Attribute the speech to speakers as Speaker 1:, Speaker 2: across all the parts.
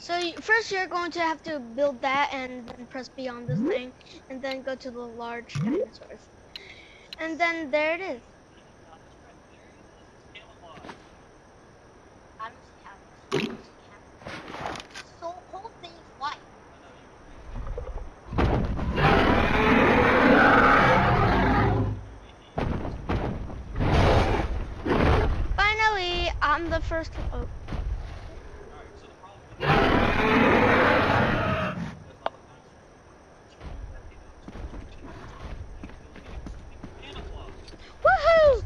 Speaker 1: First you're going to have to build that and then press B on this thing and then go to the large dinosaurs. And then there it is.
Speaker 2: I don't see how this so whole thing is white.
Speaker 1: Finally, I'm the first. Oh. Woohoo!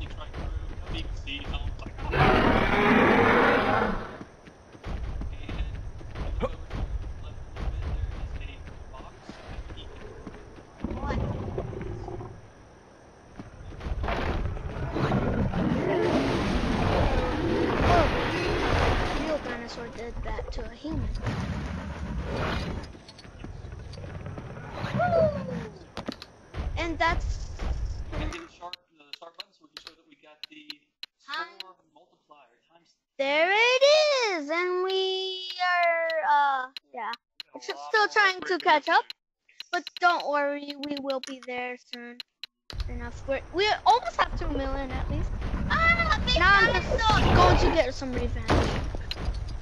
Speaker 1: Did that to a human. Woo! And that's
Speaker 3: hit the start button so we can show that we got the score multiplier times.
Speaker 1: There it is, and we are yeah. It's still trying to catch up, but don't worry, we will be there soon enough. We almost have 2 million at least.
Speaker 2: Ah, big
Speaker 1: now I'm just going to get some revenge.